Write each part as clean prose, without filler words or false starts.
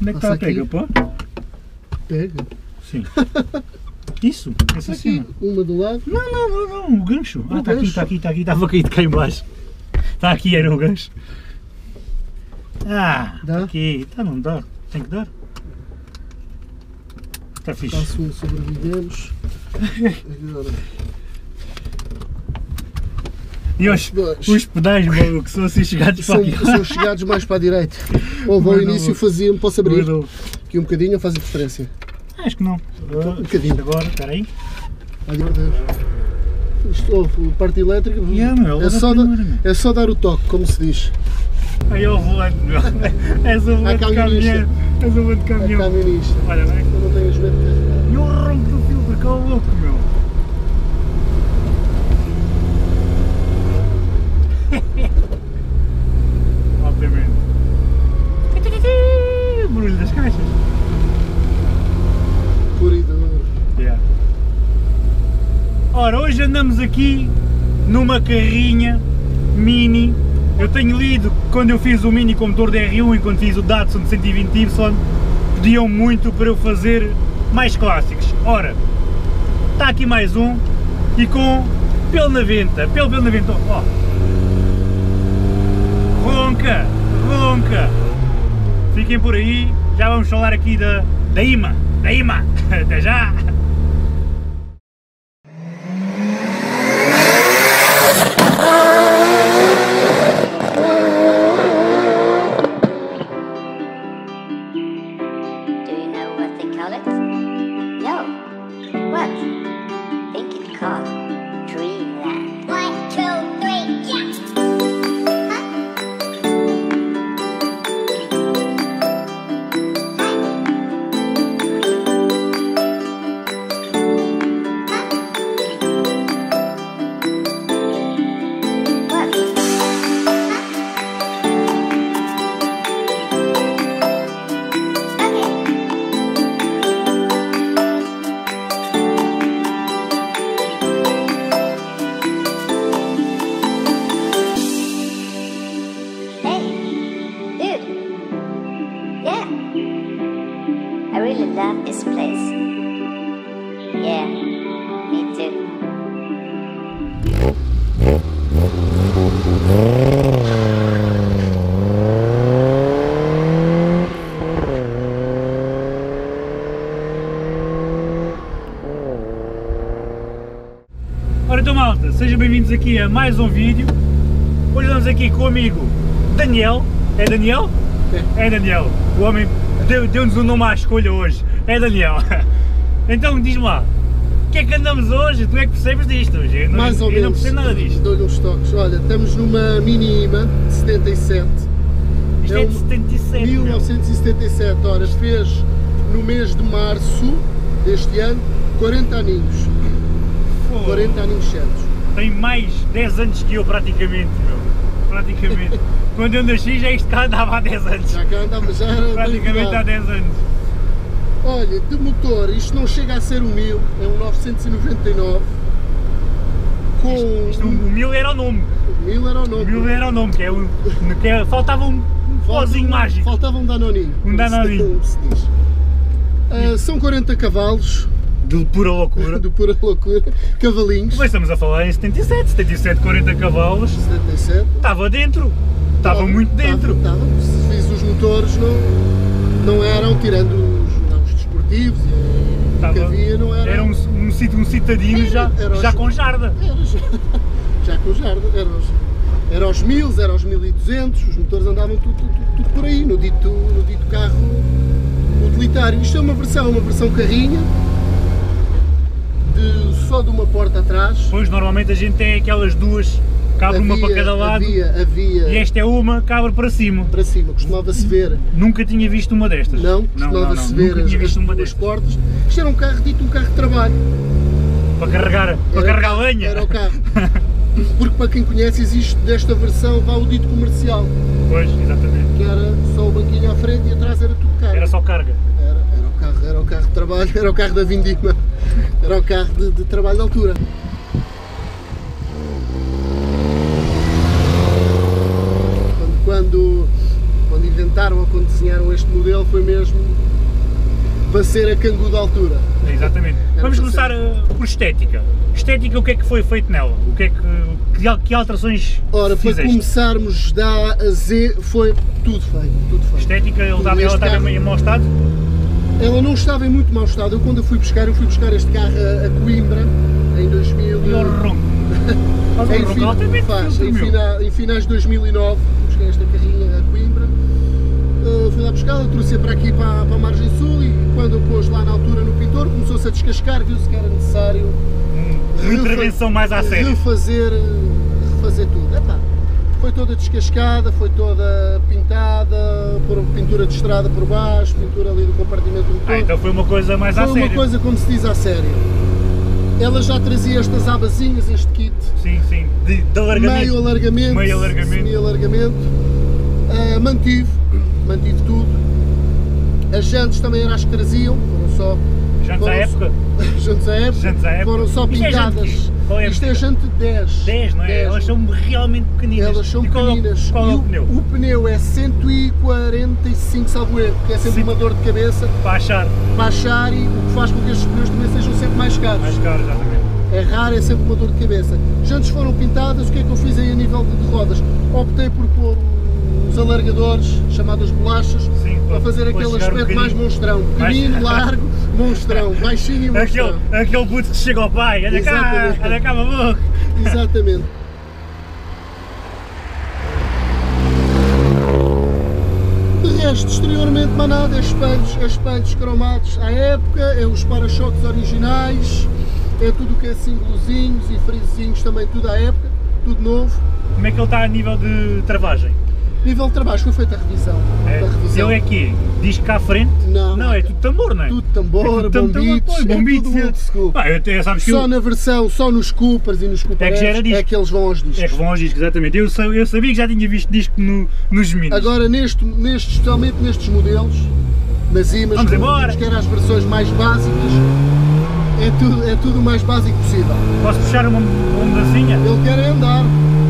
Onde é que está a pega, pô? Pega? Sim. Isso, essa aqui, cima. uma do lado. Não, o gancho. Ah, está gancho. aqui, estava caído cá em baixo. Está aqui, era o gancho. Ah, dá? Aqui, não dá, tem que dar. Está fixe. Passo um, sobrevivemos. Agora. E os pedais, que são assim chegados para aqui. São chegados mais para a direita. Houve ao início fazia-me, posso abrir aqui um bocadinho, faz a diferença. Acho que não. Um bocadinho. Agora, espera aí. Isto, parte elétrica, é só dar o toque, como se diz. Aí o volante, meu. És o volante de caminhão. És o volante de caminhão. Camionista. Olha, bem. Eu não tenho medo de carregar. E o ronco do filtro, que é o louco, meu. Obviamente. O barulho das caixas. Puro e duro. Yeah. Ora, hoje andamos aqui numa carrinha Mini. Eu tenho lido que quando eu fiz o Mini com motor de R1 e quando fiz o Datsun 120Y pediam muito para eu fazer mais clássicos. Ora, está aqui mais um e com pelo na venta, ó. Ronca. Fiquem por aí, já vamos falar aqui da IMA. Até já! Ora então malta, sejam bem-vindos aqui a mais um vídeo. Hoje estamos aqui com o amigo Daniel. É Daniel? É Daniel. O homem deu-nos um nome à escolha hoje. É Daniel. Então diz-me lá, o que é que andamos hoje? Tu é que percebes disto hoje? Eu não percebo nada disto. Dou-lhe uns toques. Olha, estamos numa Mini IMA de 77. Isto é de 77, 1977, ora, fez no mês de março deste ano 40 aninhos. 40 aninhos certos. Tem mais 10 anos que eu praticamente, meu. Praticamente. Quando eu nasci já isto cá andava há 10 anos. Já cá andava, já era praticamente há 10 anos. Olha, de motor, isto não chega a ser um 1000, é um 999. Com... o 1000 era o nome. O 1000 era o nome. O 1000 era o nome, faltava um pozinho mágico. Faltava um danoninho. Um danoninho. Se diz. São 40 cavalos. De pura loucura. De pura loucura. Cavalinhos. Mas estamos a falar em 77, 40 cavalos. 77. Estava dentro. Estava muito dentro. Estava. Se fiz os motores, não eram, tirando os desportivos que havia, não era. Era um citadino já com jarda. Já com jarda. Era aos 1000, era aos 1200, os motores andavam tudo por aí, no dito carro utilitário. Isto é uma versão carrinha. Só de uma porta atrás. Pois, normalmente a gente tem aquelas duas, cabe uma para cada lado. Havia. E esta é uma, cabe para cima. Para cima, costumava-se ver. Nunca tinha visto uma destas. Não, costumava-se ver as portas. Isto era um carro de trabalho. Para carregar lenha. Era o carro. Porque para quem conhece existe desta versão, vá o dito comercial. Pois, exatamente. Que era só o banquinho à frente e atrás era tudo carga. Era só carga. Era o carro de trabalho, era o carro da Vindima, era o carro de trabalho de altura. Quando inventaram ou quando desenharam este modelo foi mesmo para ser a Kangoo da altura. Exatamente. Vamos começar por estética. Estética, o que é que foi feito nela? O que é que alterações Ora, fizeste? para começarmos da A a Z, foi tudo feito, tudo feito. Estética, ela estava em mau estado? Ela não estava em muito mau estado. Eu quando eu fui buscar este carro a Coimbra, em 2000... E o ronco? Em finais de 2009, busquei esta carrinha a Coimbra. Fui lá buscá-la, trouxe para aqui para a margem sul e quando eu pôs lá na altura no pintor, começou-se a descascar, viu-se que era necessário intervenção mais à sério. Refazer tudo. Epá, foi toda descascada, foi toda pintada, por pintura de estrada por baixo, pintura ali do compartimento do motor. Então foi uma coisa mais à sério. Foi uma coisa, como se diz, à sério. Ela já trazia estas abazinhas, este kit. Sim, de alargamento. Meio alargamento. Semi-alargamento. Mantive tudo. As jantes também eram as que traziam, foram só... Jantes à época? Jantes à época. Foram só pintadas. Isto é jante 10. 10, não é? 10, elas são realmente pequeninas. Elas são pequeninas. Qual é o pneu? O pneu é 145, salvo erro, que é sempre uma dor de cabeça. Para achar e o que faz com que estes pneus também sejam sempre mais caros. Mais caros, exatamente. É raro, é sempre uma dor de cabeça. Jantes foram pintadas, o que é que eu fiz aí a nível de rodas? Optei por pôr os alargadores, chamadas bolachas, para fazer aquele aspecto mais monstrão. Pequenino, largo, monstrão, baixinho e monstrão. Aquele puto que chega ao pai, olha cá, maluco. Exatamente. De resto, exteriormente, mais nada, espelhos cromados à época, é os para-choques originais, é tudo o que é símbolozinhos e frisozinhos também, tudo à época, tudo novo. Como é que ele está a nível de travagem? Nível de trabalho, foi feita a revisão. Ele é aqui, diz que à frente? Não, é tudo tambor, não é? Tudo tambor, bombitos, tudo old school. Só na versão, só nos Coopers e nos Cooper é que eles vão aos discos. É que vão aos discos, exatamente. Eu sabia que já tinha visto disco nos Minis. Agora, especialmente nestes modelos, nas IMAs, que eram as versões mais básicas, é tudo o mais básico possível. Posso puxar uma mudancinha? Ele quer andar.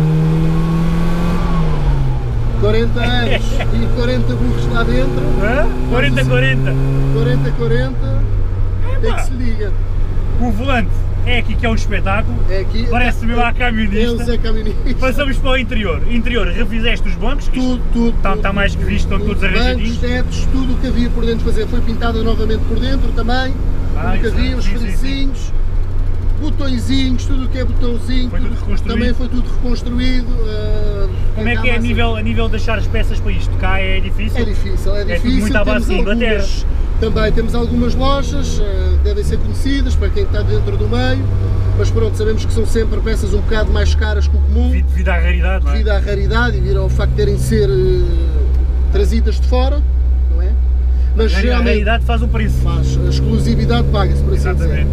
40 anos e 40 burros lá dentro. 40-40. 40-40. É que se liga. O volante é aqui que é um espetáculo. É aqui. Parece mesmo a camionista. Eles é camionista. Passamos para o interior. Interior, refizeste os bancos? Tudo. Está mais que visto, estão todos arranjadinhos. Bancos, tetos, tudo o que havia por dentro fazer. Foi pintado novamente por dentro também. Tudo o que havia, os frisinhos. Botõezinhos, tudo o que é botãozinho, também foi tudo reconstruído. Como é que é a nível de achar as peças para isto? Cá é difícil? É difícil. É tudo muito à base de Inglaterra. Também temos algumas lojas, devem ser conhecidas para quem está dentro do meio, mas pronto, sabemos que são sempre peças um bocado mais caras que o comum. Devido à raridade, não é? Devido à raridade e devido ao facto de terem de ser trazidas de fora, não é? Mas a raridade faz o preço. Faz, a exclusividade paga-se, por assim dizer.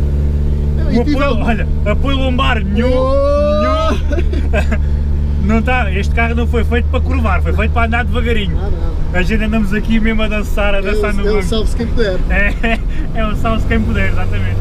Olha, apoio lombar, não está, este carro não foi feito para curvar, foi feito para andar devagarinho. A gente andamos aqui mesmo a dançar no banco. É o salve-se quem puder. É o salve-se quem puder, exatamente.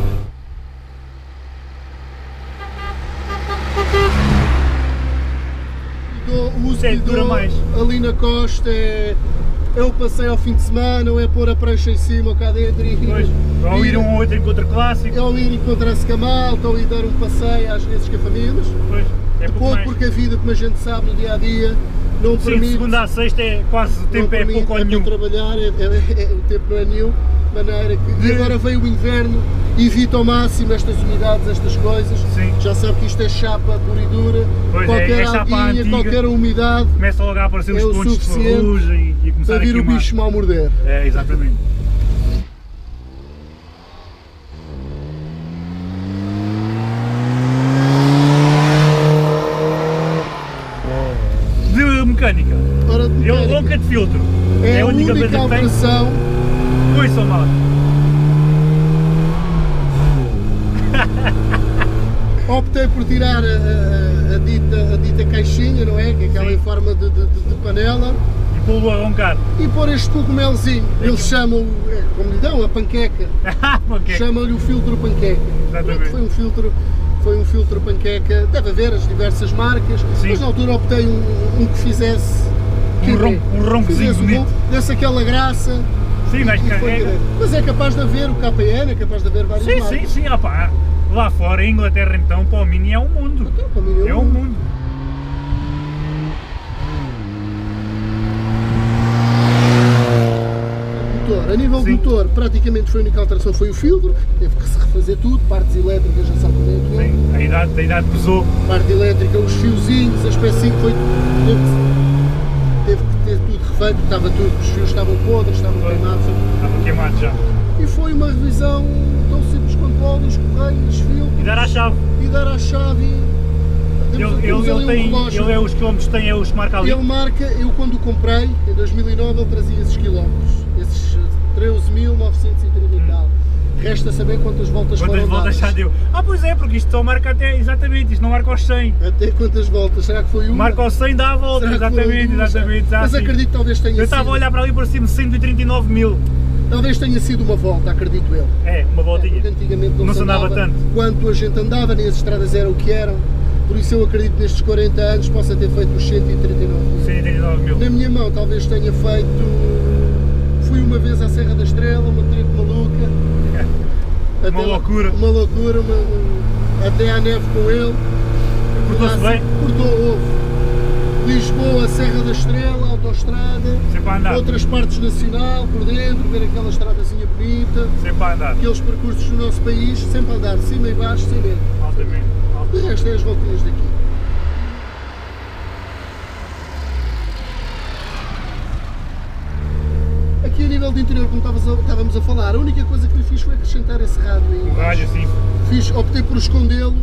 O uso que dura mais ali na costa é o passeio ao fim de semana, ou é pôr a prancha em cima ou cá dentro e... Ou ir um ou outro encontro clássico. Ou ir encontrar-se com a malta, ou ir dar um passeio às vezes com a famílias. Porque a vida, como a gente sabe, no dia a dia, não permite... Sim, de segunda a sexta é quase, o tempo é pouco ou nenhum. Para trabalhar, o tempo não é nenhum, de maneira que... E agora veio o inverno, evita ao máximo estas umidades, estas coisas. Sim. Já sabe que isto é chapa pura e dura, qualquer alguinha, qualquer umidade... Começa logo a aparecer os pontos de ferrugem e começar a vir o bicho mal morder. É, exatamente. Mecânica. Ele ronca de filtro. É a única coisa que alteração. Oi, sou mal. Optei por tirar a dita caixinha, não é? Que é aquela em forma de panela. E pô-lo a roncar. E pôr este cogumelzinho. Eles chamam, como lhe dão, a panqueca. Chamam-lhe o filtro panqueca. Exatamente. Foi um filtro panqueca, deve haver as diversas marcas, mas na altura optei um que fizesse QB. Um roncozinho bonito. Desse aquela graça. Sim, mas carrega. Mas é capaz de haver o KPN, é capaz de haver vários marcas. Sim, opá. Lá fora, a Inglaterra então, para o Mini é um mundo. Então, para mim é um mundo. A nível de motor, praticamente foi a única alteração, foi o filtro, teve que se refazer tudo, partes elétricas, já sabe como é que é. Sim, a idade pesou. Parte elétrica, os fiozinhos, as pecinhas, teve que ter tudo refeito, estava tudo, os fios estavam podres, estavam queimados. Estava queimado já. E foi uma revisão tão simples quanto óleos, correios, filtros. E dar à chave. Ele é os quilómetros que tem, é os que marca ali. Ele marca, eu quando o comprei, em 2009, ele trazia esses quilómetros, esses 13.930 e tal. Resta saber quantas voltas foram dadas. Quantas voltas já deu? Pois é, porque isto só marca até, exatamente, isto não marca aos 100. Até quantas voltas? Será que foi uma? Marca aos 100, dá a volta, exatamente. Mas acredito que talvez tenha sido. Eu estava a olhar para ali por cima, 139 mil. Talvez tenha sido uma volta, acredito eu. É, uma voltinha. Porque antigamente não se andava tanto. Quanto a gente andava, nem as estradas eram o que eram. Por isso eu acredito que nestes 40 anos possa ter feito os 139 mil. 139 mil. Na minha mão talvez tenha feito... Fui uma vez à Serra da Estrela, uma trip maluca. Uma loucura. Uma loucura, até à neve com ele. Portou-se bem? Houve. Lisboa, Serra da Estrela, autoestrada. Sempre a andar. Outras partes nacional, por dentro, ver aquela estradazinha bonita. Sempre a andar. Aqueles percursos do nosso país, sempre a andar, de cima e baixo, sem medo. Altamente. O resto é as voltinhas daqui. Aqui a nível de interior, como estávamos a falar, a única coisa que lhe fiz foi acrescentar esse rádio aí. O rádio, sim. Optei por escondê-lo.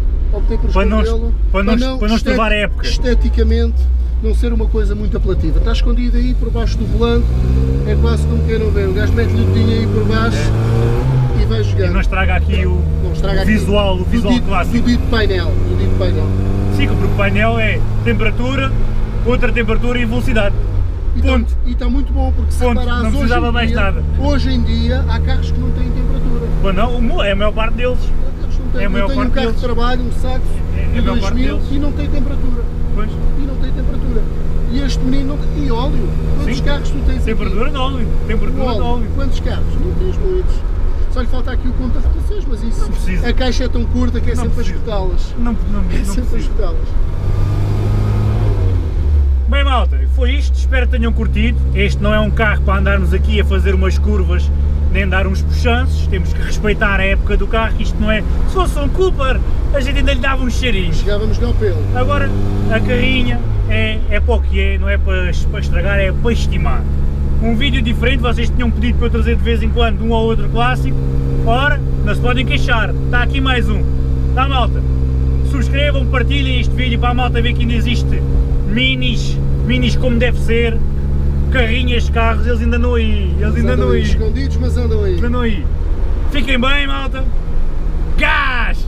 Para não estragar a época. Esteticamente, não ser uma coisa muito apelativa. Está escondido aí por baixo do volante, é quase como quem não vê. O gajo mete-lhe o dedinho aí por baixo e vai jogando. E não estraga aqui o visual clássico. Do dito painel. Sim, porque o painel é temperatura, outra temperatura e velocidade. Ponto. E está muito bom, porque se reparares, não precisava mais nada. Hoje em dia há carros que não têm temperatura. Bom, não, é a maior parte deles. Eu tenho um carro de trabalho, um saxo de 2000 e não tem temperatura. Pois. E este menino não tem. E óleo. Quantos carros tu tens temperatura aqui? De óleo. Temperatura de óleo. Quantos carros? Não tens muitos. Só lhe falta aqui o conta de rotações, mas isso. Não precisa. A caixa é tão curta que é sempre a escutá-las. Não sempre a escutá-las. Bem, malta, foi isto. Espero que tenham curtido. Este não é um carro para andarmos aqui a fazer umas curvas nem dar uns puxanços, temos que respeitar a época do carro, isto não é, se fosse um Cooper, a gente ainda lhe dava uns cheirinhos. Chegávamos ao pelo. Agora, a carrinha é para o que é, não é para estragar, é para estimar. Um vídeo diferente, vocês tinham pedido para eu trazer de vez em quando um ou outro clássico, ora, não se podem queixar, está aqui mais um. Tá, malta? Subscrevam, partilhem este vídeo para a malta ver que ainda existe minis como deve ser. Carrinhas, carros, eles ainda não aí, escondidos, mas andam aí. Fiquem bem, malta. Gás!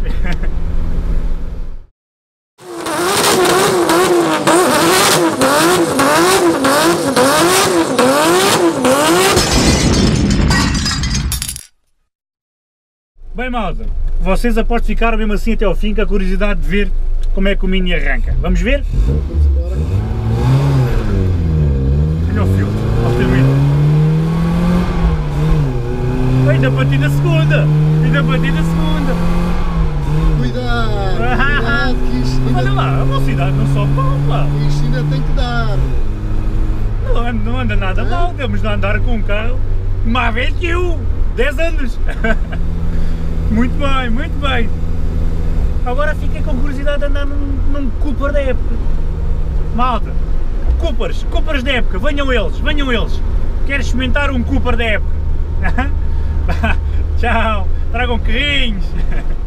Bem, malta, vocês aposto ficaram mesmo assim até ao fim com a curiosidade de ver como é que o Mini arranca. Vamos ver? Vamos embora. Olha o filtro, altamente. Ainda bati na segunda! Cuidado, que isto ainda... Olha lá, a velocidade não sobe mal, pá. Isto ainda tem que dar. Não anda nada mal, temos de andar com um carro mais velho que eu, 10 anos. Muito bem. Agora fiquei com curiosidade de andar num Cooper da época. Malta, Coopers da época, venham eles. Quero experimentar um Cooper da época. Tchau, tragam carrinhos.